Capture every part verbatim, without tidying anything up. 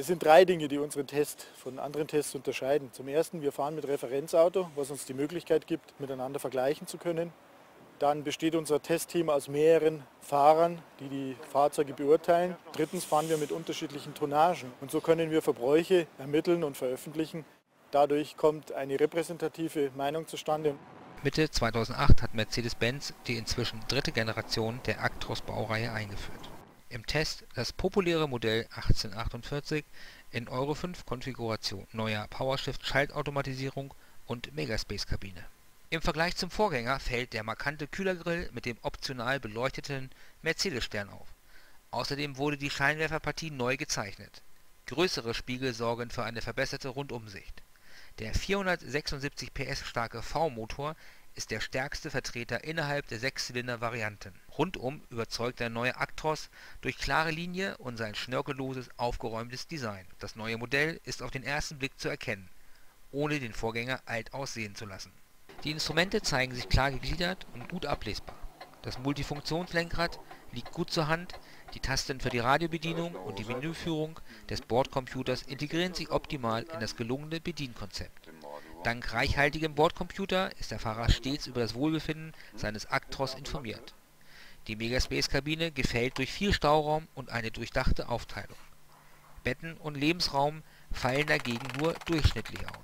Es sind drei Dinge, die unseren Test von anderen Tests unterscheiden. Zum Ersten, wir fahren mit Referenzauto, was uns die Möglichkeit gibt, miteinander vergleichen zu können. Dann besteht unser Testteam aus mehreren Fahrern, die die Fahrzeuge beurteilen. Drittens fahren wir mit unterschiedlichen Tonnagen und so können wir Verbräuche ermitteln und veröffentlichen. Dadurch kommt eine repräsentative Meinung zustande. Mitte zweitausendacht hat Mercedes-Benz die inzwischen dritte Generation der Actros-Baureihe eingeführt. Im Test das populäre Modell achtzehnhundertachtundvierzig in Euro fünf Konfiguration, neuer PowerShift-Schaltautomatisierung und Megaspace-Kabine. Im Vergleich zum Vorgänger fällt der markante Kühlergrill mit dem optional beleuchteten Mercedes-Stern auf. Außerdem wurde die Scheinwerferpartie neu gezeichnet. Größere Spiegel sorgen für eine verbesserte Rundumsicht. Der vierhundertsechsundsiebzig P S starke V-Motor ist der stärkste Vertreter innerhalb der Sechszylinder-Varianten. Rundum überzeugt der neue Actros durch klare Linie und sein schnörkelloses, aufgeräumtes Design. Das neue Modell ist auf den ersten Blick zu erkennen, ohne den Vorgänger alt aussehen zu lassen. Die Instrumente zeigen sich klar gegliedert und gut ablesbar. Das Multifunktionslenkrad liegt gut zur Hand, die Tasten für die Radiobedienung und die Menüführung des Bordcomputers integrieren sich optimal in das gelungene Bedienkonzept. Dank reichhaltigem Bordcomputer ist der Fahrer stets über das Wohlbefinden seines Actros informiert. Die Megaspace-Kabine gefällt durch viel Stauraum und eine durchdachte Aufteilung. Betten und Lebensraum fallen dagegen nur durchschnittlich aus.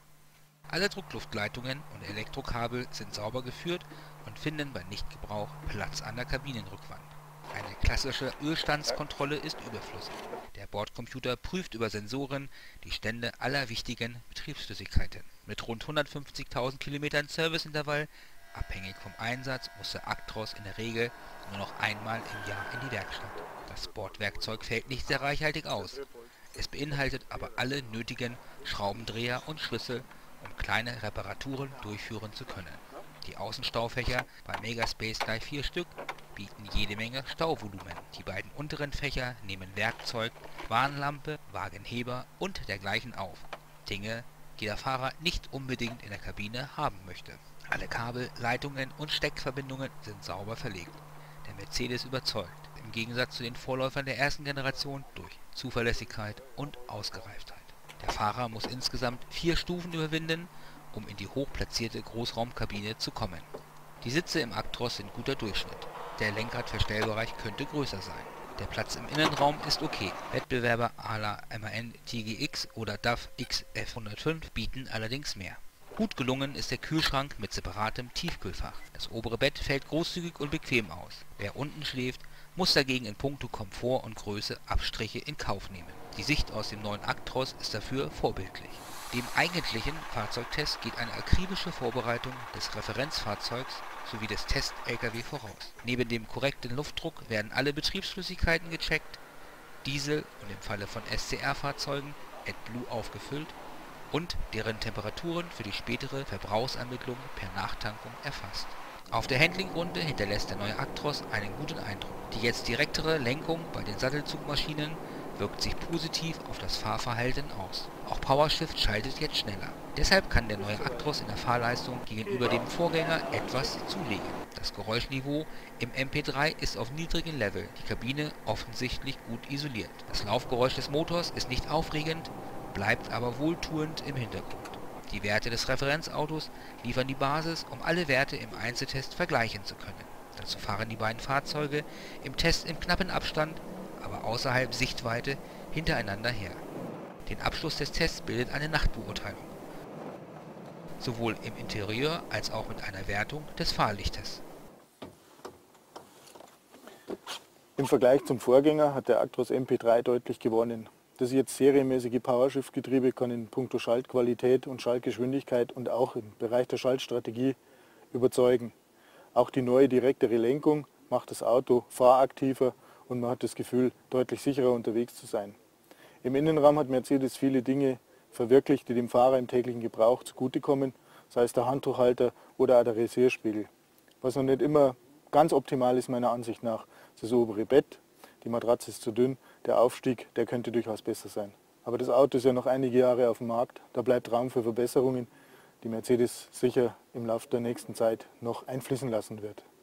Alle Druckluftleitungen und Elektrokabel sind sauber geführt und finden bei Nichtgebrauch Platz an der Kabinenrückwand. Eine klassische Ölstandskontrolle ist überflüssig. Der Bordcomputer prüft über Sensoren die Stände aller wichtigen Betriebsflüssigkeiten. Mit rund hundertfünfzigtausend Kilometern Serviceintervall, abhängig vom Einsatz, muss der Actros in der Regel nur noch einmal im Jahr in die Werkstatt. Das Bordwerkzeug fällt nicht sehr reichhaltig aus. Es beinhaltet aber alle nötigen Schraubendreher und Schlüssel, um kleine Reparaturen durchführen zu können. Die Außenstaufächer, bei Megaspace gleich vier Stück, bieten jede Menge Stauvolumen. Die beiden unteren Fächer nehmen Werkzeug, Warnlampe, Wagenheber und dergleichen auf. Dinge, die der Fahrer nicht unbedingt in der Kabine haben möchte. Alle Kabel, Leitungen und Steckverbindungen sind sauber verlegt. Der Mercedes überzeugt, im Gegensatz zu den Vorläufern der ersten Generation, durch Zuverlässigkeit und Ausgereiftheit. Der Fahrer muss insgesamt vier Stufen überwinden, um in die hochplatzierte Großraumkabine zu kommen. Die Sitze im Actros sind guter Durchschnitt. Der Lenkradverstellbereich könnte größer sein. Der Platz im Innenraum ist okay. Wettbewerber à la M A N T G X oder D A F X F hundertfünf bieten allerdings mehr. Gut gelungen ist der Kühlschrank mit separatem Tiefkühlfach. Das obere Bett fällt großzügig und bequem aus. Wer unten schläft, muss dagegen in puncto Komfort und Größe Abstriche in Kauf nehmen. Die Sicht aus dem neuen Actros ist dafür vorbildlich. Dem eigentlichen Fahrzeugtest geht eine akribische Vorbereitung des Referenzfahrzeugs sowie des Test-L K W voraus. Neben dem korrekten Luftdruck werden alle Betriebsflüssigkeiten gecheckt, Diesel und im Falle von S C R-Fahrzeugen AdBlue aufgefüllt und deren Temperaturen für die spätere Verbrauchsermittlung per Nachtankung erfasst. Auf der Handlingrunde hinterlässt der neue Actros einen guten Eindruck. Die jetzt direktere Lenkung bei den Sattelzugmaschinen wirkt sich positiv auf das Fahrverhalten aus. Auch PowerShift schaltet jetzt schneller. Deshalb kann der neue Actros in der Fahrleistung gegenüber dem Vorgänger etwas zulegen. Das Geräuschniveau im M P drei ist auf niedrigem Level, die Kabine offensichtlich gut isoliert. Das Laufgeräusch des Motors ist nicht aufregend, bleibt aber wohltuend im Hintergrund. Die Werte des Referenzautos liefern die Basis, um alle Werte im Einzeltest vergleichen zu können. Dazu fahren die beiden Fahrzeuge im Test im knappen Abstand, aber außerhalb Sichtweite hintereinander her. Den Abschluss des Tests bildet eine Nachtbeurteilung, sowohl im Interieur als auch mit einer Wertung des Fahrlichtes. Im Vergleich zum Vorgänger hat der Actros M P drei deutlich gewonnen. Das jetzt serienmäßige PowerShift-Getriebe kann in puncto Schaltqualität und Schaltgeschwindigkeit und auch im Bereich der Schaltstrategie überzeugen. Auch die neue direktere Lenkung macht das Auto fahraktiver und man hat das Gefühl, deutlich sicherer unterwegs zu sein. Im Innenraum hat Mercedes viele Dinge verwirklicht, die dem Fahrer im täglichen Gebrauch zugutekommen, sei es der Handtuchhalter oder auch der Rasierspiegel. Was noch nicht immer ganz optimal ist meiner Ansicht nach, ist das obere Bett. Die Matratze ist zu dünn, der Aufstieg, der könnte durchaus besser sein. Aber das Auto ist ja noch einige Jahre auf dem Markt, da bleibt Raum für Verbesserungen, die Mercedes sicher im Laufe der nächsten Zeit noch einfließen lassen wird.